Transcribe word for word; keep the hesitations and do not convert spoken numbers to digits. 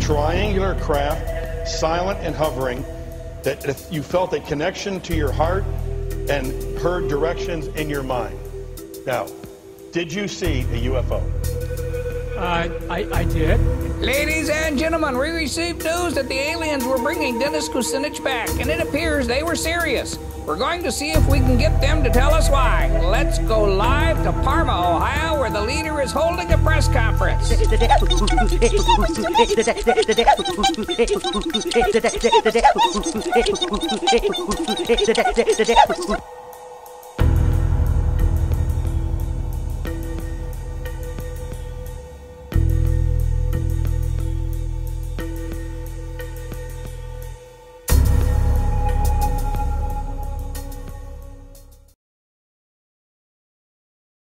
triangular craft, silent and hovering, that if you felt a connection to your heart and heard directions in your mind. Now, did you see a U F O? Uh, I, I did. Ladies and gentlemen, we received news that the aliens were bringing Dennis Kucinich back, and it appears they were serious. We're going to see if we can get them to tell us why. Let's go live to Parma, Ohio, where the leader is holding a press conference.